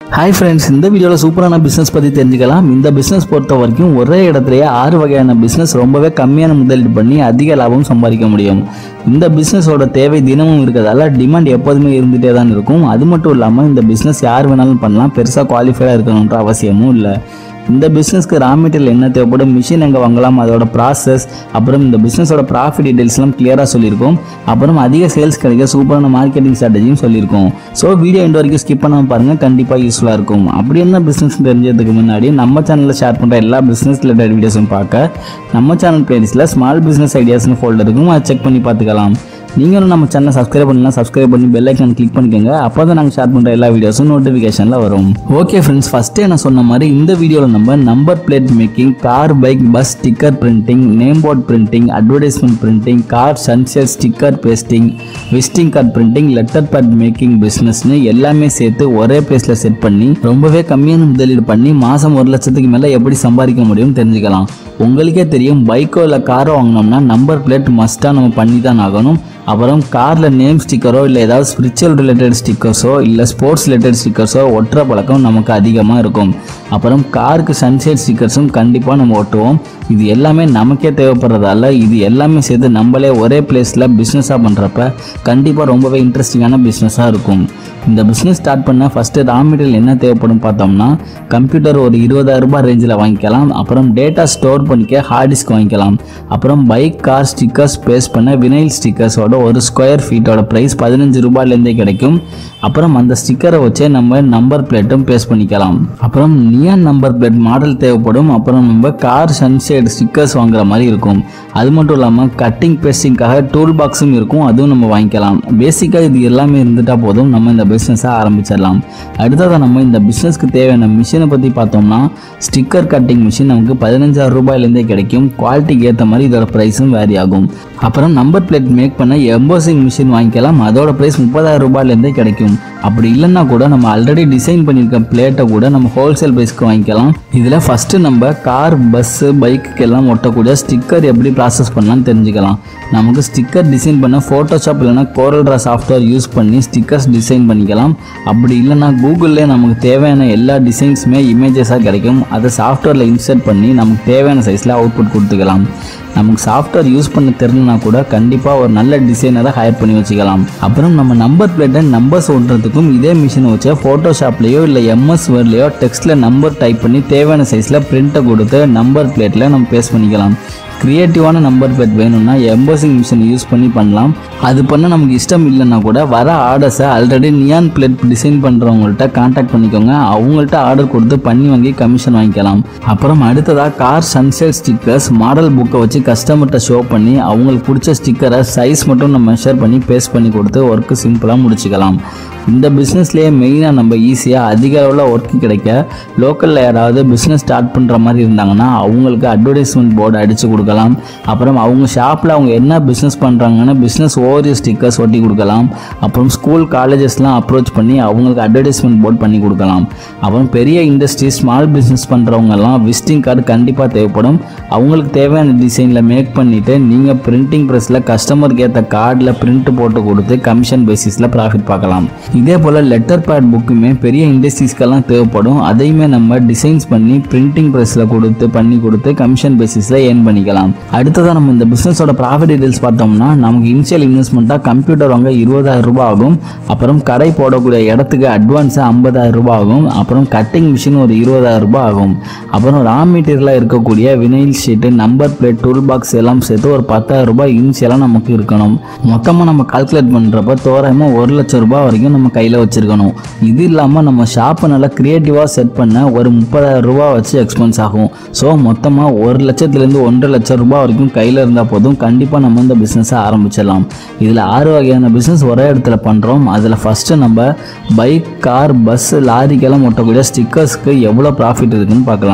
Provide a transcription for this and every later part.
Hi friends, இந்த வீடியோல சூப்பரான பிசினஸ் பத்தி தெரிஞ்சுக்கலாம். இந்த பிசினஸ் பொறுத்த வரைக்கும் ஒரே இடத்துலயே 6 வகையான பிசினஸ் ரொம்பவே கம்மியான முதலீடு பண்ணி அதிக லாபம் சம்பாதிக்க முடியும். இந்த பிசினஸோட தேவை தினமும் இருக்கிறதால டிமாண்ட் எப்போதுமே இருந்துட்டே தான் இருக்கும். அது மட்டும் இல்லாம இந்த பிசினஸ் யார் வேணாலும் பண்ணலாம், பெருசா குவாலிஃபைடா இருக்கணும்ன்ற அவசியமும் இல்லை. இந்த பிசினஸ்க்கு ரா மெட்டீரியல் என்ன தேவைப்படும், மிஷின் எங்கே வாங்கலாம், அதோட ப்ராசஸ், அப்புறம் இந்த பிசினஸோட ப்ராஃபிட் டீடைல்ஸ்லாம் கிளியராக சொல்லியிருக்கோம். அப்புறம் அதிக சேல்ஸ் கிடைக்க சூப்பரான மார்க்கெட்டிங் ஸ்ட்ராட்டஜியும் சொல்லியிருக்கோம். ஸோ வீடியோ எண்ட் வரைக்கும் ஸ்கிப் பண்ணாமல் பாருங்கள், கண்டிப்பாக யூஸ்ஃபுல்லாக இருக்கும். அப்படி என்ன பிஸ்னஸ் தெரிஞ்சதுக்கு முன்னாடி நம்ம சேனலில் ஷேர் பண்ணுற எல்லா பிஸ்னஸ் ரிலேட்டட் வீடியோஸும் பார்க்க நம்ம சேனல் பிளேலிஸ்ட்டில் ஸ்மால் பிஸ்னஸ் ஐடியாஸ்னு ஃபோல்டர் இருக்கும், அதை செக் பண்ணி பார்த்துக்கலாம். நீங்களும் நம்ம சேனலை சப்ஸ்கிரைப் பண்ணி பெல் ஐக்கான் கிளிக் பண்ணிக்கோங்க. அப்போ தான் நாங்கள் ஷேர் பண்ணுற எல்லா வீடியோஸும் நோட்டிஃபிகேஷனில் வரும். ஓகே ஃப்ரெண்ட்ஸ், ஃபஸ்ட்டே நான் சொன்ன மாதிரி இந்த வீடியோவில் நம்ம number plate making, car, bike, bus sticker printing, name board printing, advertisement printing, car sunset sticker pasting, visiting card printing, letter pad making பிஸ்னஸ்னு எல்லாமே சேர்த்து ஒரே பிளேஸில் செட் பண்ணி ரொம்பவே கம்மியான முதலீடு பண்ணி மாதம் 1 லட்சத்துக்கு மேலே எப்படி சம்பாதிக்க முடியும் தெரிஞ்சுக்கலாம். உங்களுக்கே தெரியும், பைக்கோ இல்லை காரோ வாங்கினோம்னா நம்பர் பிளேட் மஸ்ட்டாக நம்ம பண்ணி தான் ஆகணும். அப்புறம் காரில் நேம் ஸ்டிக்கரோ இல்லை ஏதாவது ஸ்பிரிச்சுவல் ரிலேட்டட் ஸ்டிக்கர்ஸோ இல்லை ஸ்போர்ட்ஸ் ரிலேட்டட் ஸ்டிக்கர்ஸோ ஒட்டுற பழக்கம் நமக்கு அதிகமாக இருக்கும். அப்புறம் காருக்கு சன்செட் ஸ்டிக்கர்ஸும் கண்டிப்பாக நம்ம ஒட்டுவோம். இது எல்லாமே நமக்கே தேவைப்படுறதால இது எல்லாமே சேர்த்து நம்மளே ஒரே பிளேஸில் பிஸ்னஸாக பண்ணுறப்ப கண்டிப்பாக ரொம்பவே இன்ட்ரெஸ்டிங்கான பிஸ்னஸாக இருக்கும். இந்த பிஸ்னஸ் ஸ்டார்ட் பண்ண ஃபஸ்ட்டு ரா மெட்டீரியல் என்ன தேவைப்படும் பார்த்தோம்னா, கம்ப்யூட்டர் ஒரு 20,000 ரூபாய் ரேஞ்சில் வாங்கிக்கலாம். அப்புறம் டேட்டா ஸ்டோர் பண்ணிக்க ஹார்ட் டிஸ்க் வாங்கிக்கலாம். அப்புறம் பைக், கார் ஸ்டிக்கர்ஸ் பேஸ்ட் பண்ண வினைல் ஸ்டிக்கர்ஸோட ஒரு ஸ்கொயர் ஃபீட்டோட ப்ரைஸ் 15 ரூபாயிலேருந்தே கிடைக்கும். அப்புறம் அந்த ஸ்டிக்கரை வச்சே நம்ம நம்பர் பிளேட்டும் பேஸ்ட் பண்ணிக்கலாம். அப்புறம் நியான் நம்பர் பிளேட் மாடல் தேவைப்படும். அப்புறம் நம்ம கார் சன்செட் ஸ்டிக்கர்ஸ் வாங்குற மாதிரி இருக்கும். அது மட்டும் இல்லாமல் கட்டிங் பேஸ்டிங்காக டூல் பாக்ஸும் இருக்கும், அதுவும் நம்ம வாங்கிக்கலாம். பேசிக்காக இது எல்லாமே இருந்துட்டா போதும், நம்ம இந்த பிஸ்னஸை ஆரம்பிச்சிடலாம். அடுத்ததாக நம்ம இந்த பிஸ்னஸ்க்கு தேவையான மிஷினை பற்றி பார்த்தோம்னா, ஸ்டிக்கர் கட்டிங் மிஷின் நமக்கு 15,000 ரூபாயிலேருந்தே கிடைக்கும். குவாலிட்டிக்கு ஏற்ற மாதிரி இதோட ப்ரைஸும் வேரி ஆகும். அப்புறம் நம்பர் பிளேட் மேக் பண்ண எம்போசிங் மிஷின் வாங்கிக்கலாம், அதோட ப்ரைஸ் 30,000 ரூபாயிலேருந்தே கிடைக்கும். அப்படி இல்லைன்னா கூட நம்ம ஆல்ரெடி டிசைன் பண்ணியிருக்க பிளேட்டை கூட நம்ம ஹோல்சேல் ப்ரைஸ்க்கு வாங்கிக்கலாம். இதில் ஃபஸ்ட்டு நம்ம கார், பஸ்ஸு, பைக்கு எல்லாம் ஒட்டக்கூடிய ஸ்டிக்கர் எப்படி ப்ராசஸ் பண்ணலாம்னு தெரிஞ்சுக்கலாம். நமக்கு ஸ்டிக்கர் டிசைன் பண்ண ஃபோட்டோஷாப் இல்லைனா கோரல்ட்ரா சாஃப்ட்வேர் யூஸ் பண்ணி ஸ்டிக்கர்ஸ் டிசைன் பண்ணிக்கலாம். அப்படி இல்லைனா கூகுள்லேயே நமக்கு தேவையான எல்லா டிசைன்ஸுமே இமேஜஸாக கிடைக்கும். அதை சாஃப்ட்வேரில் இன்சர்ட் பண்ணி நமக்கு தேவையான சைஸில் அவுட்புட் கொடுத்துக்கலாம். நமக்கு சாஃப்ட்வேர் யூஸ் பண்ண தெரியலனா கூட கண்டிப்பாக ஒரு நல்ல டிசைனரை ஹையர் பண்ணி வச்சுக்கலாம். அப்புறம் நம்ம நம்பர் பிளேட்டை நம்பர்ஸ் ஓட்டுறதுக்கும் இதே மிஷினை வச்சு ஃபோட்டோஷாப்லேயோ இல்லை MS வேர்ட்லேயோ டெக்ஸ்ட்டில் நம்பர் டைப் பண்ணி தேவையான சைஸில் பிரிண்ட்டை கொடுத்து நம்பர் பிளேட்டில் நம்ம பேஸ்ட் பண்ணிக்கலாம். கிரியேட்டிவான நம்பர் பிளேட் வேணும்னா எம்போசிங் மிஷின் யூஸ் பண்ணி பண்ணலாம். அது பண்ண நமக்கு இஷ்டம் இல்லைன்னா கூட வர ஆர்டர்ஸை ஆல்ரெடி நியான் பிளேட் டிசைன் பண்ணுறவங்கள்ட்ட கான்டாக்ட் பண்ணிக்கோங்க. அவங்கள்ட்ட ஆர்டர் கொடுத்து பண்ணி வாங்கி கமிஷன் வாங்கிக்கலாம். அப்புறம் அடுத்ததாக கார் சன்செட் ஸ்டிக்கர்ஸ் மாடல் புக்கை வச்சு கஸ்டமர்கிட்ட ஷோ பண்ணி அவங்களுக்கு பிடிச்ச ஸ்டிக்கரை சைஸ் மட்டும் நம்ம மெஷர் பண்ணி பேஸ்ட் பண்ணி கொடுத்து ஒர்க்கு சிம்பிளாக முடிச்சுக்கலாம். இந்த பிஸ்னஸ்லேயே மெயினாக நம்ம ஈஸியாக அதிக அளவில் ஒர்க்கு கிடைக்க லோக்கலில் யாராவது பிஸ்னஸ் ஸ்டார்ட் பண்ணுற மாதிரி இருந்தாங்கன்னா அவங்களுக்கு அட்வர்டைஸ்மெண்ட் போர்டு அடித்து கொடுக்கலாம். அப்புறம் அவங்க ஷாப்பில் அவங்க என்ன பிஸ்னஸ் பண்ணுறாங்கன்னு பிஸ்னஸ் ஓவர்வியூ ஸ்டிக்கர்ஸ் ஒட்டி கொடுக்கலாம். அப்புறம் ஸ்கூல், காலேஜஸ்லாம் அப்ரோச் பண்ணி அவங்களுக்கு அட்வர்டைஸ்மெண்ட் போர்டு பண்ணி கொடுக்கலாம். அப்புறம் பெரிய இண்டஸ்ட்ரி, ஸ்மால் பிஸ்னஸ் பண்ணுறவங்கலாம் விசிட்டிங் கார்டு கண்டிப்பாக தேவைப்படும். அவங்களுக்கு தேவையான டிசைனில் மேக் பண்ணிவிட்டு நீங்கள் பிரிண்டிங் ப்ரெஸ்ஸில் கஸ்டமருக்கு ஏற்ற கார்டில் பிரிண்ட் போட்டு கொடுத்து கமிஷன் பேசிஸில் ப்ராஃபிட் பார்க்கலாம். இதே போல் லெட்டர் பேட் புக்குமே பெரிய இண்டஸ்ட்ரீஸ்க்கெல்லாம் தேவைப்படும். அதையுமே நம்ம டிசைன்ஸ் பண்ணி பிரிண்டிங் ப்ரெஸ்ஸில் பண்ணி கொடுத்து கமிஷன் பேசிஸில் ஏர்ன் பண்ணிக்கலாம். அடுத்ததாக நம்ம இந்த பிஸ்னஸோட ப்ராஃபிட் டீடைல்ஸ் பார்த்தோம்னா, நமக்கு இனிஷியல் இன்வெஸ்ட்மெண்ட்டாக கம்ப்யூட்டர் வாங்க 20,000 ரூபாய் ஆகும். அப்புறம் கடை போடக்கூடிய இடத்துக்கு அட்வான்ஸாக 50,000 ரூபாய் ஆகும். அப்புறம் கட்டிங் மிஷின் ஒரு 20,000 ரூபாய் ஆகும். அப்புறம் ரா மெட்டீரியலாக இருக்கக்கூடிய vinyl sheet, number plate, tool box எல்லாம் சேர்த்து ஒரு 10,000 ரூபாய் இனிஷியலாக நமக்கு இருக்கணும். மொத்தமாக நம்ம கால்குலேட் பண்ணுறப்ப தோராயமாக 1 லட்சம் ரூபாய் வரைக்கும் நம்ம கையில் வச்சுருக்கணும். இது இல்லாமல் நம்ம ஷாப்பை நல்லா க்ரியேட்டிவாக செட் பண்ண ஒரு 30,000 ரூபாய் வச்சு எக்ஸ்பென்ஸ் ஆகும். ஸோ மொத்தமாக 1 லட்சத்துலேருந்து 1.5 லட்சம் ரூபாய் வரைக்கும் கையில் இருந்தால் போதும், கண்டிப்பாக நம்ம இந்த பிஸ்னஸை ஆரம்பிச்சிடலாம். இதில் 6 வகையான பிஸ்னஸ் ஒரே இடத்துல பண்ணுறோம். அதில் ஃபஸ்ட்டு நம்ம பைக், கார், பஸ், லாரிக்கெல்லாம் ஒட்டக்கூடிய ஸ்டிக்கர்ஸ்க்கு எவ்வளோ ப்ராஃபிட் இருக்குதுன்னு பார்க்கலாம்.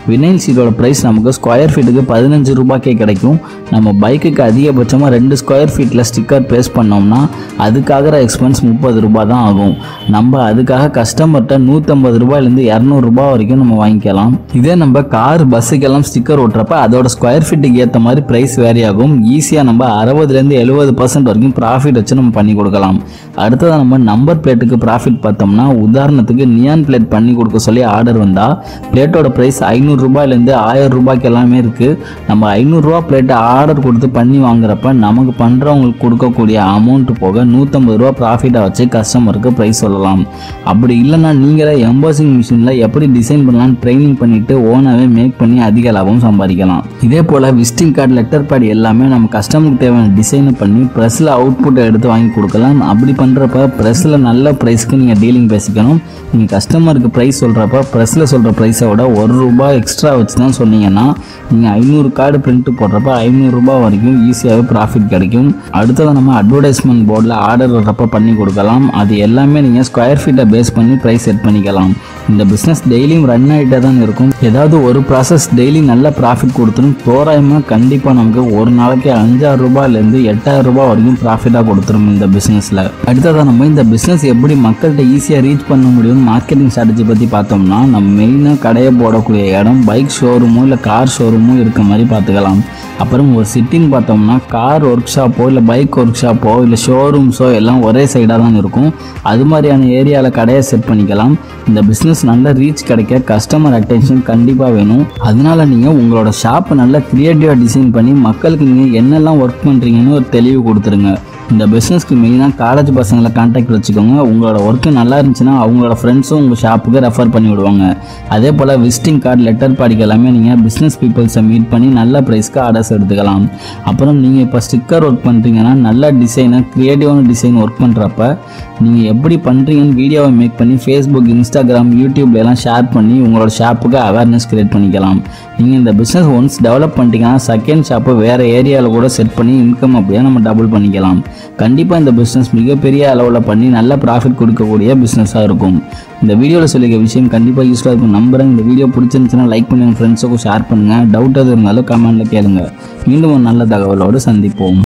வினைல் ஷீட்டோட ப்ரைஸ் நமக்கு ஸ்கொயர் ஃபீட்டுக்கு 15 ரூபாய்க்கே கிடைக்கும். நம்ம பைக்குக்கு அதிகபட்சமாக 2 ஸ்கொயர் ஃபீட்டில் ஸ்டிக்கர் பேஸ்ட் பண்ணோம்னா அதுக்காகிற எக்ஸ்பென்ஸ் 30 ரூபாய் தான் ஆகும். நம்ம அதுக்காக கஸ்டமர்கிட்ட 150 ரூபாயிலேருந்து 200 ரூபாய் வரைக்கும் நம்ம வாங்கிக்கலாம். இதே நம்ம கார் பஸ்ஸுக்கெல்லாம் ஸ்டிக்கர் ஓட்டுறப்ப அதோட ஸ்கொயர் ஃபீட்டுக்கு ஏற்ற மாதிரி ப்ரைஸ் வேரி ஆகும். ஈஸியாக நம்ம 60லேருந்து 70% வரைக்கும் ப்ராஃபிட் வச்சு நம்ம பண்ணி கொடுக்கலாம். அடுத்ததாக நம்ம நம்பர் பிளேட்டுக்கு ப்ராஃபிட் பார்த்தோம்னா, உதாரணத்துக்கு நியான் பிளேட் பண்ணி கொடுக்க சொல்லி ஆர்டர் வந்தால் பிளேட்டோட ப்ரைஸ் 500 ரூபாயிலேருந்து 1000 ரூபாய்க்கு எல்லாமே இருக்குது. நம்ம 500 ரூபா பிளேட்டை ஆர்டர் கொடுத்து பண்ணி வாங்குறப்ப நமக்கு பண்ணுறவங்களுக்கு கொடுக்கக்கூடிய அமௌண்ட் போக 150 ரூபா ப்ராஃபிட்டாக வச்சு கஸ்டமருக்கு ப்ரைஸ் சொல்லலாம். அப்படி இல்லைன்னா நீங்களே எம்பாசிங் மிஷினில் எப்படி டிசைன் பண்ணலாம்னு ட்ரைனிங் பண்ணிவிட்டு ஓனாகவே மேக் பண்ணி அதிக லாபம் சம்பாதிக்கலாம். இதே போல் விசிட்டிங் கார்டு, லெட்டர் பேட் எல்லாமே நம்ம கஸ்டமருக்கு தேவையான டிசைனை பண்ணி ப்ரெஸ்ஸில் அவுட்புட்டை எடுத்து வாங்கி கொடுக்கலாம். அப்படி பண்ணுறப்ப ப்ரெஸ்ஸில் நல்ல ப்ரைஸ்க்கு நீங்கள் டீலிங் பேசிக்கணும். நீங்கள் கஸ்டமருக்கு ப்ரைஸ் சொல்கிறப்ப ப்ரெஸ்ஸில் சொல்கிற ப்ரைஸை விட 1 ரூபாய் எக்ஸ்ட்ரா வச்சு தான் சொன்னீங்கன்னா நீங்கள் 500 கார்டு பிரிண்ட் போடுறப்ப 500 ரூபாய் வரைக்கும் ஈஸியாகவே ப்ராஃபிட் கிடைக்கும். அடுத்தது நம்ம அட்வர்டைஸ்மெண்ட் போர்டில் ஆர்டர் வர்றப்ப பண்ணி கொடுக்கலாம். அது எல்லாமே நீங்கள் ஸ்கொயர் ஃபீட்டை பேஸ் பண்ணி ப்ரைஸ் செட் பண்ணிக்கலாம். இந்த பிஸ்னஸ் டெய்லியும் ரன் ஆகிட்டே தான் இருக்கும். ஏதாவது ஒரு ப்ராசஸ் டெய்லி நல்ல ப்ராஃபிட் கொடுத்துரும். தோராயமாக கண்டிப்பாக நமக்கு ஒரு நாளைக்கு 5000 ரூபாயிலேருந்து 8000 ரூபாய் வரைக்கும் ப்ராஃபிட்டாக கொடுத்துரும் இந்த பிஸ்னஸில். அடுத்ததாக நம்ம இந்த பிஸ்னஸ் எப்படி மக்கள்கிட்ட ஈஸியாக ரீச் பண்ண முடியும் மார்க்கெட்டிங் ஸ்ட்ராட்டஜி பற்றி பார்த்தோம்னா, நம்ம மெயினாக கடையை போடக்கூடிய இடம் பைக் ஷோரூமோ இல்லை கார் ஷோரூமோ இருக்க மாதிரி பார்த்துக்கலாம். அப்புறம் ஒரு சிட்டின்னு பார்த்தோம்னா கார் ஒர்க் ஷாப்போ இல்லை பைக் ஒர்க் ஷாப்போ இல்லை ஷோரூம்ஸோ எல்லாம் ஒரே சைடாக தான் இருக்கும். அது மாதிரியான ஏரியாவில் கடையை செட் பண்ணிக்கலாம். இந்த பிஸ்னஸ் நல்ல ரீச் கிடைக்க கஸ்டமர் அட்டென்ஷன் கண்டிப்பாக வேணும். அதனால நீங்கள் உங்களோட ஷாப்பை நல்லா க்ரியேட்டிவாக டிசைன் பண்ணி மக்களுக்கு நீங்கள் என்னெல்லாம் ஒர்க் பண்ணுறீங்கன்னு ஒரு தெளிவு கொடுத்துருங்க. இந்த பிஸ்னஸ்க்கு மெயினாக காலேஜ் பசங்களை கான்டாக்ட் வச்சுக்கோங்க. உங்களோட ஒர்க்கு நல்லா இருந்துச்சுன்னா அவங்களோட ஃப்ரெண்ட்ஸும் உங்கள் ஷாப்புக்கு ரெஃபர் பண்ணி விடுவாங்க. அதே போல் விசிட்டிங் கார்டு, லெட்டர் பேடுக்கு எல்லாமே நீங்கள் பிஸ்னஸ் பீப்புள்ஸை மீட் பண்ணி நல்ல ப்ரைஸ்க்கு ஆர்டர்ஸ் எடுத்துக்கலாம். அப்புறம் நீங்கள் இப்போ ஸ்டிக்கர் ஒர்க் பண்ணுறீங்கன்னா நல்ல டிசைனை க்ரியேட்டிவான டிசைன் ஒர்க் பண்ணுறப்ப நீங்கள் எப்படி பண்ணுறீங்கன்னு வீடியோவை மேக் பண்ணி ஃபேஸ்புக், இன்ஸ்டாகிராம், யூடியூப்லாம் ஷேர் பண்ணி உங்களோட ஷாப்புக்கு அவேர்னஸ் க்ரியேட் பண்ணிக்கலாம். நீங்கள் இந்த பிஸ்னஸ் ஒன்ஸ் டெவலப் பண்ணிட்டீங்கன்னா செகண்ட் ஷாப்பை வேறு ஏரியாவில் கூட செட் பண்ணி இன்கம் அப்படியே நம்ம டபுள் பண்ணிக்கலாம். கண்டிப்பாக இந்த பிஸ்னஸ் மிகப்பெரிய அளவில் பண்ணி நல்ல ப்ராஃபிட் கொடுக்கக்கூடிய பிஸ்னஸாக இருக்கும். இந்த வீடியோவில் சொல்லிக்க விஷயம் கண்டிப்பாக யூஸ்ஃபுல்லாக இருக்கும் நம்புகிறேன். இந்த வீடியோ பிடிச்சிருந்துச்சுன்னா லைக் பண்ணி உங்கள் ஃப்ரெண்ட்ஸுக்கும் ஷேர் பண்ணுங்கள். டவுட் எது இருந்தாலும் கமெண்ட்டில் கேளுங்க. மீண்டும் ஒரு நல்ல தகவலோடு சந்திப்போம்.